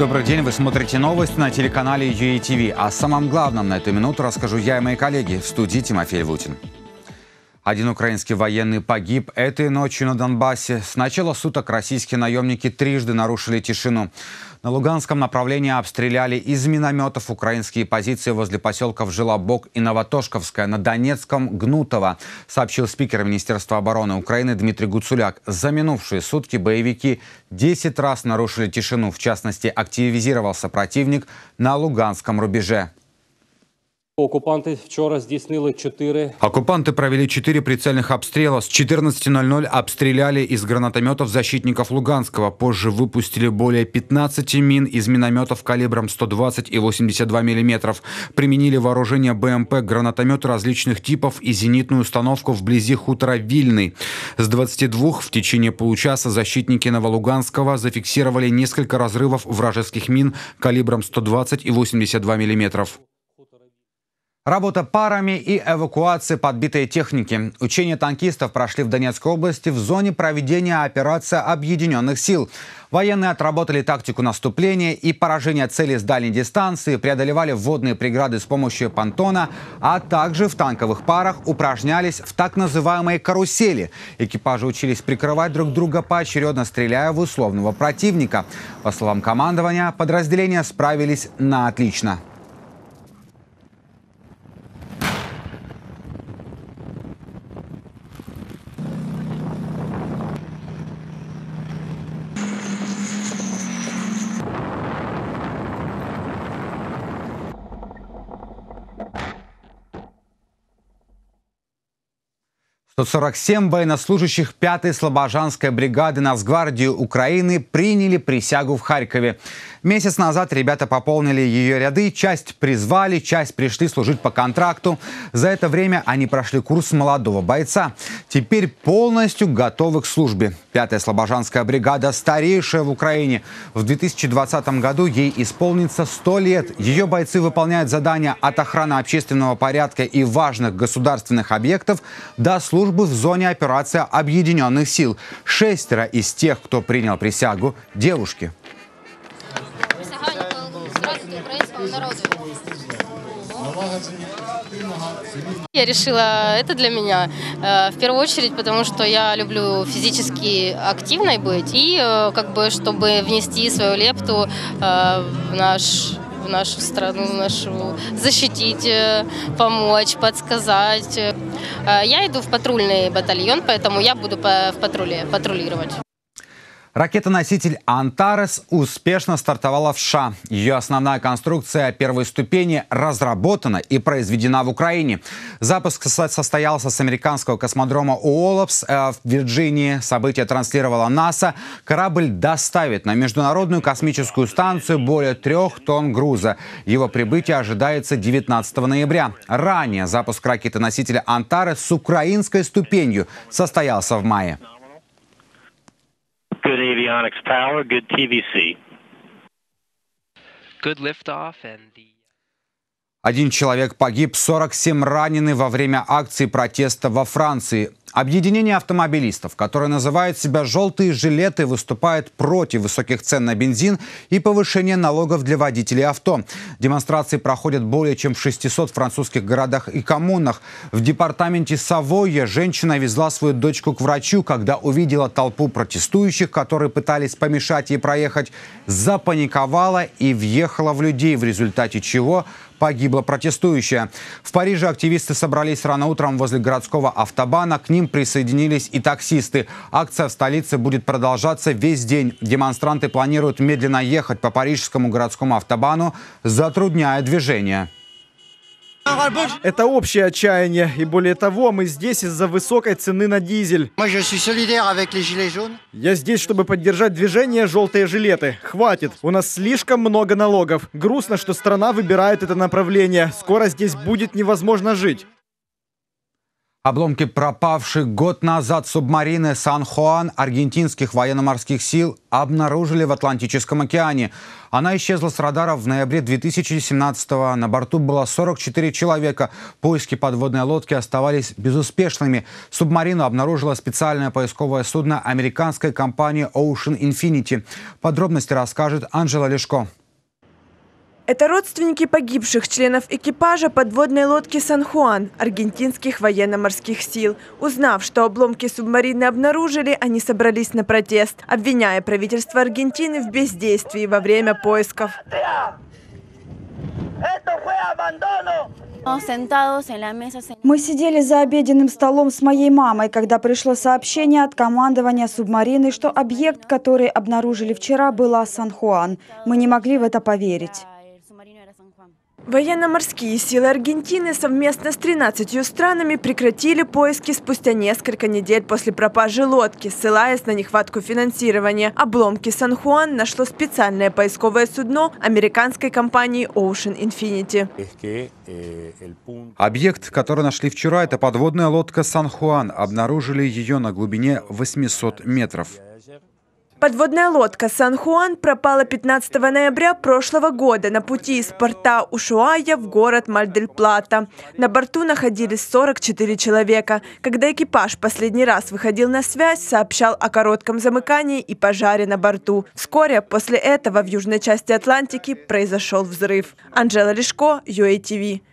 Добрый день, вы смотрите новости на телеканале ЮАТВ. О самом главном на эту минуту расскажу я и мои коллеги. В студии Тимофей Лутин. Один украинский военный погиб этой ночью на Донбассе. С начала суток российские наемники трижды нарушили тишину. На Луганском направлении обстреляли из минометов украинские позиции возле поселков Желобок и Новотошковская. На Донецком — Гнутово, сообщил спикер Министерства обороны Украины Дмитрий Гуцуляк. За минувшие сутки боевики 10 раз нарушили тишину. В частности, активизировался противник на Луганском рубеже. Оккупанты провели 4 прицельных обстрела. С 14:00 обстреляли из гранатометов защитников Луганского. Позже выпустили более 15 мин из минометов калибром 120 и 82 мм. Применили вооружение БМП, гранатометы различных типов и зенитную установку вблизи хутора Вильный. С 22 в течение получаса защитники Новолуганского зафиксировали несколько разрывов вражеских мин калибром 120 и 82 мм. Работа парами и эвакуация подбитой техники. Учения танкистов прошли в Донецкой области в зоне проведения операции Объединенных сил. Военные отработали тактику наступления и поражения целей с дальней дистанции, преодолевали водные преграды с помощью понтона, а также в танковых парах упражнялись в так называемой карусели. Экипажи учились прикрывать друг друга, поочередно стреляя в условного противника. По словам командования, подразделения справились на отлично. – 147 военнослужащих 5-й Слобожанской бригады Нацгвардии Украины приняли присягу в Харькове. Месяц назад ребята пополнили ее ряды, часть призвали, часть пришли служить по контракту. За это время они прошли курс молодого бойца. Теперь полностью готовы к службе. 5-я Слобожанская бригада старейшая в Украине. В 2020 году ей исполнится 100 лет. Ее бойцы выполняют задания от охраны общественного порядка и важных государственных объектов до службы в зоне операции Объединенных сил. 6 из тех, кто принял присягу, девушки. Я решила это для меня в первую очередь, потому что я люблю физически активной быть и чтобы внести свою лепту в нашу страну, защитить, помочь, подсказать. Я иду в патрульный батальон, поэтому я буду в патрулировать. Ракета-носитель «Антарес» успешно стартовала в США. Ее основная конструкция первой ступени разработана и произведена в Украине. Запуск состоялся с американского космодрома Уоллапс в Вирджинии. Событие транслировала НАСА. Корабль доставит на Международную космическую станцию более 3 тонн груза. Его прибытие ожидается 19 ноября. Ранее запуск ракеты-носителя «Антарес» с украинской ступенью состоялся в мае. Good avionics power, good TVC. Good liftoff and the... 1 человек погиб, 47 ранены во время акции протеста во Франции. Объединение автомобилистов, которое называет себя «Желтые жилеты», выступает против высоких цен на бензин и повышения налогов для водителей авто. Демонстрации проходят более чем в 600 французских городах и коммунах. В департаменте Савойя женщина везла свою дочку к врачу, когда увидела толпу протестующих, которые пытались помешать ей проехать, запаниковала и въехала в людей, в результате чего погибла протестующая. В Париже активисты собрались рано утром возле городского автобана. К ним присоединились и таксисты. Акция в столице будет продолжаться весь день. Демонстранты планируют медленно ехать по парижскому городскому автобану, затрудняя движение. Это общее отчаяние. И более того, мы здесь из-за высокой цены на дизель. Я здесь, чтобы поддержать движение «Желтые жилеты». Хватит. У нас слишком много налогов. Грустно, что страна выбирает это направление. Скоро здесь будет невозможно жить. Обломки пропавшей год назад субмарины «Сан-Хуан» аргентинских военно-морских сил обнаружили в Атлантическом океане. Она исчезла с радаров в ноябре 2017-го. На борту было 44 человека. Поиски подводной лодки оставались безуспешными. Субмарину обнаружило специальное поисковое судно американской компании Ocean Infinity. Подробности расскажет Анжела Лешко. Это родственники погибших членов экипажа подводной лодки «Сан-Хуан» аргентинских военно-морских сил. Узнав, что обломки субмарины обнаружили, они собрались на протест, обвиняя правительство Аргентины в бездействии во время поисков. Мы сидели за обеденным столом с моей мамой, когда пришло сообщение от командования субмарины, что объект, который обнаружили вчера, была «Сан-Хуан». Мы не могли в это поверить. Военно-морские силы Аргентины совместно с 13 странами прекратили поиски спустя несколько недель после пропажи лодки, ссылаясь на нехватку финансирования. Обломки «Сан-Хуан» нашло специальное поисковое судно американской компании Ocean Infinity. Объект, который нашли вчера, это подводная лодка «Сан-Хуан». Обнаружили ее на глубине 800 метров. Подводная лодка «Сан-Хуан» пропала 15 ноября прошлого года на пути из порта Ушуая в город Маль-дель-Плата. На борту находились 44 человека. Когда экипаж последний раз выходил на связь, сообщал о коротком замыкании и пожаре на борту. Вскоре после этого в южной части Атлантики произошел взрыв. Анжела Лешко, UATV.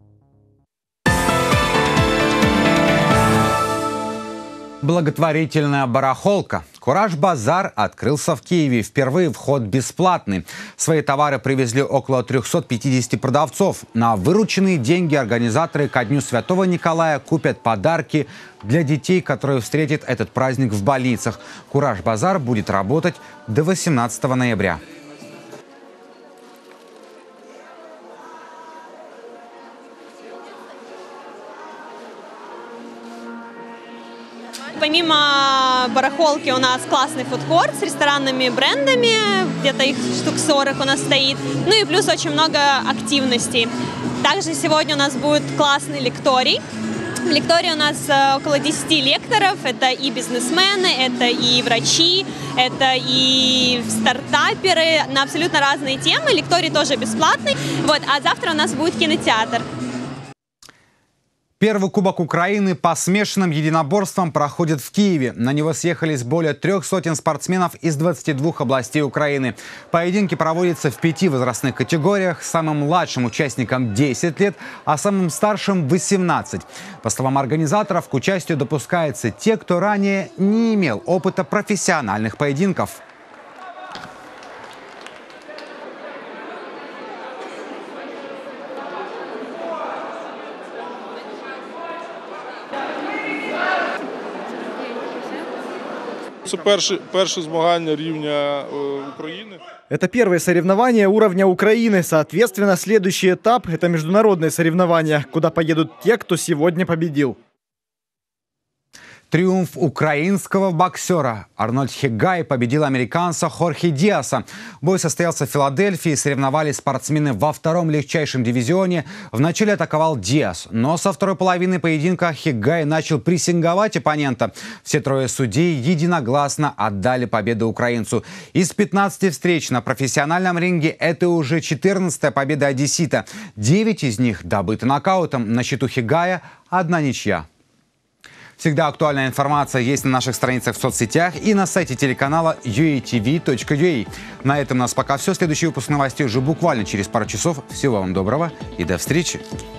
Благотворительная барахолка. «Кураж-базар» открылся в Киеве. Впервые вход бесплатный. Свои товары привезли около 350 продавцов. На вырученные деньги организаторы ко Дню Святого Николая купят подарки для детей, которые встретят этот праздник в больницах. «Кураж-базар» будет работать до 18 ноября. Помимо барахолки у нас классный фудкорт с ресторанными брендами, где-то их штук 40 у нас стоит, ну и плюс очень много активностей. Также сегодня у нас будет классный лекторий. В лектории у нас около 10 лекторов, это и бизнесмены, это и врачи, это и стартаперы на абсолютно разные темы. Лекторий тоже бесплатный, а завтра у нас будет кинотеатр. Первый Кубок Украины по смешанным единоборствам проходит в Киеве. На него съехались более 300 спортсменов из 22 областей Украины. Поединки проводятся в 5 возрастных категориях. Самым младшим участникам 10 лет, а самым старшим 18. По словам организаторов, к участию допускаются те, кто ранее не имел опыта профессиональных поединков. Это першие змагання рівня Украины. Это первые соревнования уровня Украины. Соответственно, следующий этап – это международные соревнования, куда поедут те, кто сегодня победил. Триумф украинского боксера. Арнольд Хигай победил американца Хорхе Диаса. Бой состоялся в Филадельфии. Соревновались спортсмены во втором легчайшем дивизионе. Вначале атаковал Диас, но со второй половины поединка Хигай начал прессинговать оппонента. Все трое судей единогласно отдали победу украинцу. Из 15 встреч на профессиональном ринге это уже 14-я победа одессита. 9 из них добыты нокаутом. На счету Хигая 1 ничья. Всегда актуальная информация есть на наших страницах в соцсетях и на сайте телеканала uatv.ua. На этом у нас пока все. Следующий выпуск новостей уже буквально через пару часов. Всего вам доброго и до встречи.